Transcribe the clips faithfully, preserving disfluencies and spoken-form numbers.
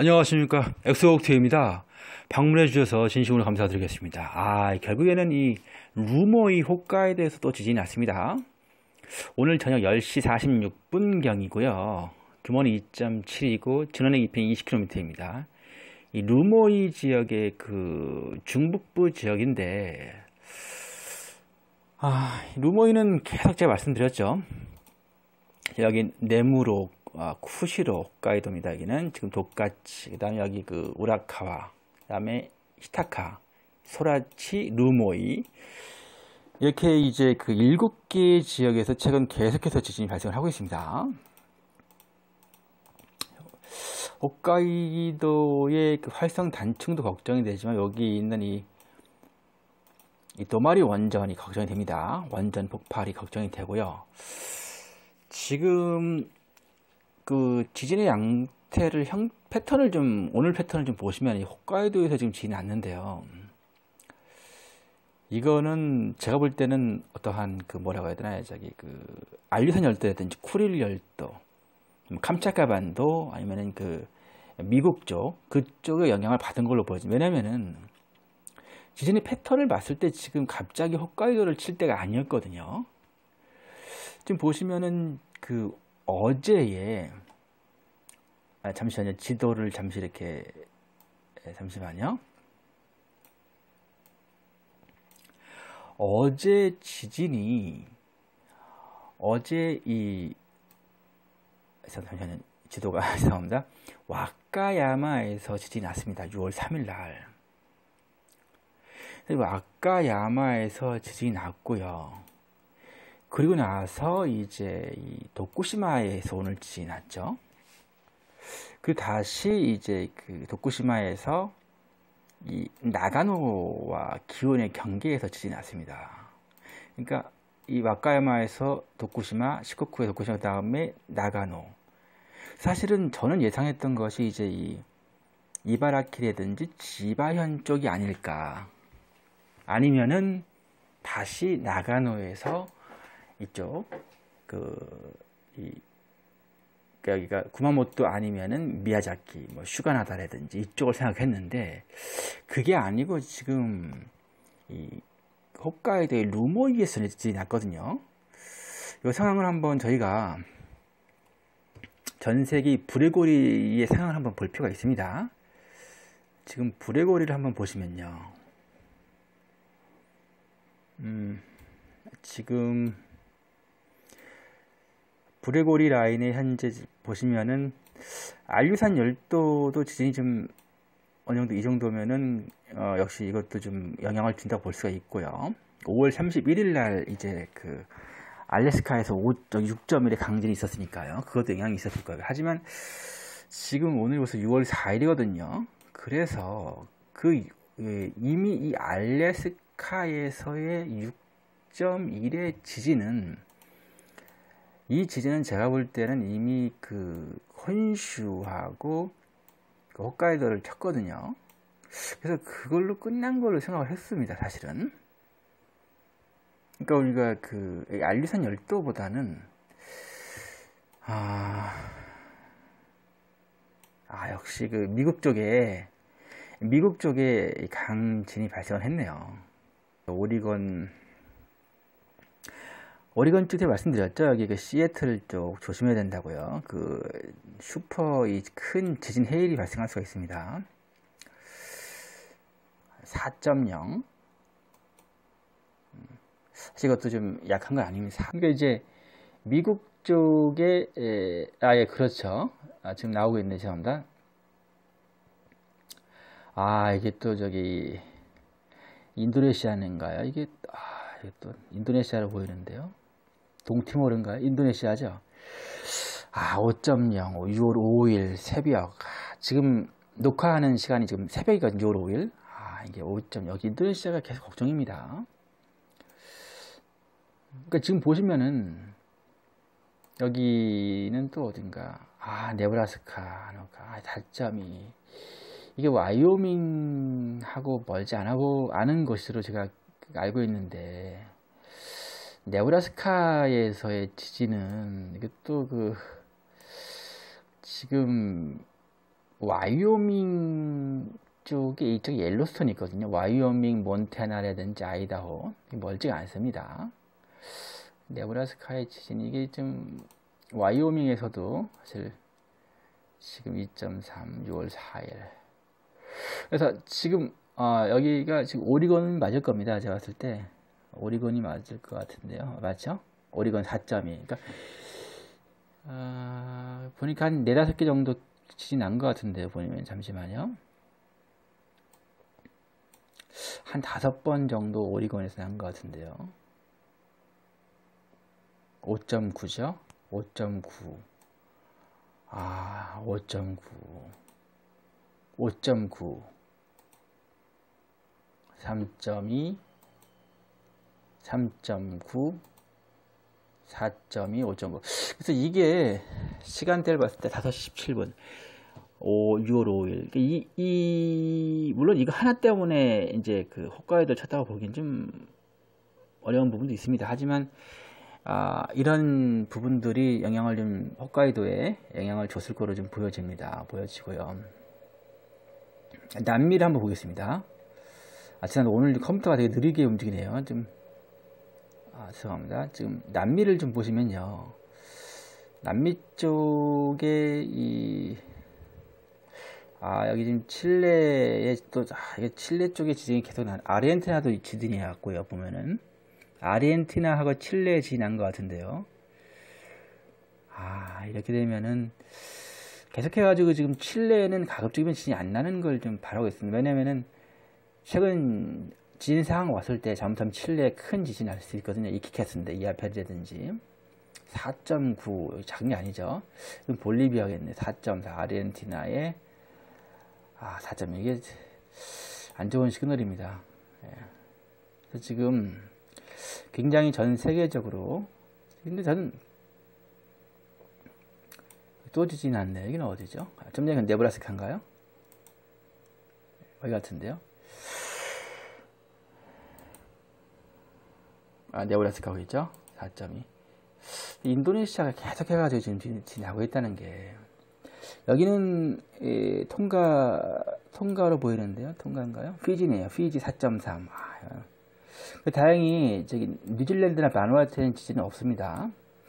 안녕하십니까, 엑소옥트입니다. 방문해 주셔서 진심으로 감사드리겠습니다. 아, 결국에는 이 루모이 홋카이도에서 또 지진이 났습니다. 오늘 저녁 열 시 사십육 분경이고요 규모는 이 점 칠이고 진원의 깊이는 이십 킬로미터입니다 이 루모이 지역의 그 중북부 지역인데, 아, 루모이는 계속 제가 말씀드렸죠. 여기 네무로, 아, 쿠시로 홋카이도입니다. 여기는 지금 도카치, 그 다음에 여기 그 우라카와, 그 다음에 히타카, 소라치, 루모이, 이렇게 이제 그 일곱 개 지역에서 최근 계속해서 지진이 발생을 하고 있습니다. 홋카이도의 그 활성 단층도 걱정이 되지만 여기 있는 이, 이 도마리 원전이 걱정이 됩니다. 원전 폭발이 걱정이 되고요. 지금 그 지진의 양태를 형 패턴을 좀 오늘 패턴을 좀 보시면 홋카이도에서 지금 지진이 났는데요. 이거는 제가 볼 때는 어떠한 그 뭐라고 해야 되나, 저기 그 알류산 열도라든지 쿠릴 열도, 캄차카 반도, 아니면은 그 미국 쪽 그쪽에 영향을 받은 걸로 보여집니다. 왜냐면은 지진의 패턴을 봤을 때 지금 갑자기 홋카이도를 칠 때가 아니었거든요. 지금 보시면은 그 어제에, 아, 잠시만요. 지도를 잠시 이렇게, 잠시만요. 어제 지진이, 어제 이, 잠시만요. 지도가 죄송합니다. 와카야마에서 지진이 났습니다. 유월 삼일 날. 와카야마에서 지진이 났고요. 그리고 나서 이제 이 도쿠시마에서 오늘 지진이 났죠. 그 다시 이제 그 도쿠시마에서 이 나가노와 기온의 경계에서 지진이 났습니다. 그러니까 이 와카야마에서 도쿠시마, 시코쿠의 도쿠시마, 다음에 나가노. 사실은 저는 예상했던 것이 이제 이 이바라키라든지 지바현 쪽이 아닐까. 아니면은 다시 나가노에서 이쪽 그 이 여기가 구마모토 아니면은 미야자키, 뭐 슈가나다라든지 이쪽을 생각했는데 그게 아니고 지금 이 홋카이도의 루모이에서 지진이 났거든요. 이 상황을 한번 저희가 전 세계 불의고리의 상황을 한번 볼 필요가 있습니다. 지금 불의고리를 한번 보시면요. 음, 지금 불의고리 라인에 현재 보시면은 알류산 열도도 지진이 좀 어느 정도 이 정도면은 어, 역시 이것도 좀 영향을 준다고 볼 수가 있고요. 오월 삼십일일 날 이제 그 알래스카에서 육 점 일의 강진이 있었으니까요. 그것도 영향이 있었을 거예요. 하지만 지금 오늘 벌써 유월 사일이거든요. 그래서 그 이미 이 알래스카에서의 육 점 일의 지진은, 이 지진은 제가 볼 때는 이미 그 혼슈하고 그 홋카이도를 쳤거든요. 그래서 그걸로 끝난 걸로 생각을 했습니다, 사실은. 그러니까 우리가 그 알류산 열도보다는 아, 아 역시 그 미국 쪽에 미국 쪽에 강진이 발생을 했네요. 오리건 오리건 쪽에 말씀드렸죠. 여기 그 시애틀 쪽 조심해야 된다고요. 그 슈퍼 이 큰 지진 해일이 발생할 수가 있습니다. 사 점 영. 사실 이것도 좀 약한 건 아닙니다. 그러니까 이제 미국 쪽에 에, 아, 예, 그렇죠. 아, 지금 나오고 있네. 죄송합니다. 아, 이게 또 저기 인도네시아인가요? 이게 아, 이게 또 인도네시아로 보이는데요. 동티모르인가요? 인도네시아죠. 아, 오 점 영, 유월 오일 새벽. 아, 지금 녹화하는 시간이 지금 새벽이거든요. 유월 오일. 아, 이게 오 점 영. 여기 인도네시아가 계속 걱정입니다. 그러니까 지금 보시면은 여기는 또 어딘가, 아, 네브라스카, 아, 달점이 이게 와이오밍하고 멀지 않고 않은 것으로 제가 알고 있는데, 네브라스카에서의 지진은 이게 또 그 지금 와이오밍 쪽에 이쪽에 옐로스톤이 있거든요. 와이오밍, 몬태나라든지 아이다호 멀지가 않습니다. 네브라스카의 지진이 이게 좀 와이오밍에서도 사실 지금 이 점 삼 유월 사일. 그래서 지금 어, 여기가 지금 오리곤 맞을 겁니다. 제가 봤을 때 오리곤이 맞을 것 같은데요. 맞죠? 오리곤 사 점 이. 그러니까 어, 보니까 한 네다섯 개 정도 지진 난 것 같은데요. 보면 잠시만요. 한 다섯 번 정도 오리곤에서 난 것 같은데요. 오 점 구죠? 오 점 구. 아, 오 점 구. 오 점 구. 삼 점 이. 삼 점 구. 사 점 이, 오 점 구. 그래서 이게 시간대를 봤을 때 다섯 시 십칠 분. 오, 유월 오일. 이, 이, 물론 이거 하나 때문에 이제 그 홋카이도 쳤다고 보기엔 좀 어려운 부분도 있습니다. 하지만, 아, 이런 부분들이 영향을 좀, 홋카이도에 영향을 줬을 거로 좀 보여집니다. 보여지고요. 남미를 한번 보겠습니다. 아, 지난 오늘 컴퓨터가 되게 느리게 움직이네요. 좀, 아, 죄송합니다. 지금 남미를 좀 보시면요. 남미 쪽에 이, 아, 여기 지금 칠레에 또, 아, 이게 칠레 쪽에 지진이 계속 난, 아르헨티나도 지진이 났고요, 보면은. 아르헨티나하고 칠레에 지진이 난 것 같은데요. 아, 이렇게 되면은, 계속해가지고 지금 칠레에는 가급적이면 지진이 안 나는 걸 좀 바라고 있습니다. 왜냐면은, 최근 지진 상황 왔을 때 잘못하면 칠레에 큰 지진이 날 수 있거든요. 이키케스인데, 이아페르제든지. 사 점 구, 작은 게 아니죠. 이건 볼리비아겠네. 사 점 사, 아르헨티나에 아, 사 점 이게 안 좋은 시그널입니다. 예. 그래서 지금 굉장히 전 세계적으로, 근데 저는 또 지진이 났네. 여기는 어디죠? 아, 좀 전에 네브라스카인가요? 여기 같은데요. 아, 네브라스카고 있죠? 사 점 이. 인도네시아가 계속 해가지고 지금 지진이 나고 있다는 게, 여기는 예, 통가 통가로 보이는데요. 통가인가요? 피지네요. 피지 사 점 삼. 아, 다행히 저기 뉴질랜드나 바누아투에는 지진은 없습니다.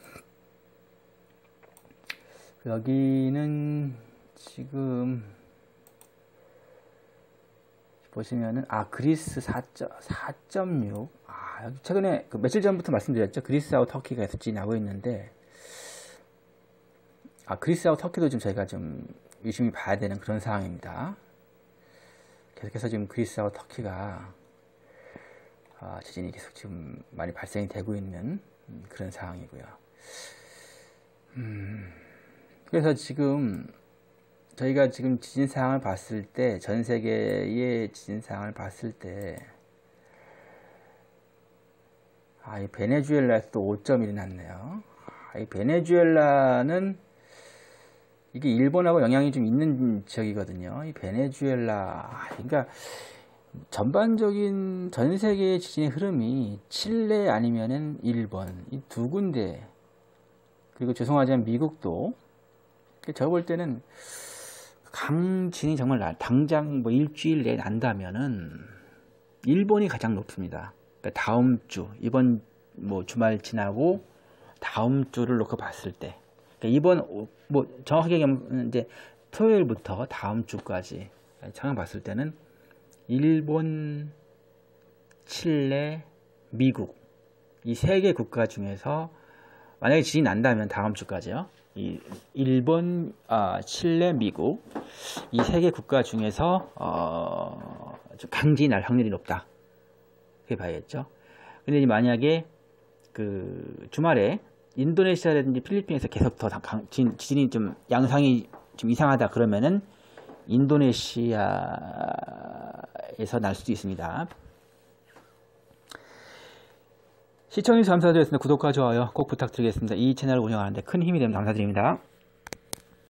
여기는 지금 보시면은 아 그리스 사 점 육. 아 여기 최근에 그 며칠 전부터 말씀드렸죠. 그리스하고 터키가 계속 지진하고 있는데. 아, 그리스하고 터키도 좀 저희가 좀 유심히 봐야 되는 그런 상황입니다. 계속해서 지금 그리스하고 터키가 아, 지진이 계속 지금 많이 발생이 되고 있는 그런 상황이고요. 음, 그래서 지금 저희가 지금 지진 상황을 봤을 때, 전 세계의 지진 상황을 봤을 때, 아, 이 베네수엘라에서도 오 점 일이 났네요. 아, 이 베네수엘라는 이게 일본하고 영향이 좀 있는 지역이거든요. 이 베네수엘라, 그러니까 전반적인 전 세계의 지진의 흐름이 칠레 아니면은 일본 이 두 군데, 그리고 죄송하지만 미국도, 제가 볼 때는 강진이 정말 나, 당장 뭐 일주일 내에 난다면은 일본이 가장 높습니다. 그러니까 다음 주, 이번 뭐 주말 지나고 다음 주를 놓고 봤을 때. 그러니까 이번 뭐 정확하게 얘기하면 이제 토요일부터 다음 주까지 상황 봤을 때는 일본, 칠레, 미국 이 세 개 국가 중에서 만약에 지진이 난다면 다음 주까지요. 이 일본, 아, 칠레, 미국 이 세 개 국가 중에서 어, 좀 강진이 날 확률이 높다. 그렇게 봐야겠죠. 근데 이제 만약에 그 주말에 인도네시아라든지 필리핀에서 계속 더 강, 지진, 지진이 좀 양상이 좀 이상하다 그러면은 인도네시아에서 날 수도 있습니다. 시청해주셔서 감사드리겠습니다. 구독과 좋아요 꼭 부탁드리겠습니다. 이 채널을 운영하는데 큰 힘이 되면 감사드립니다.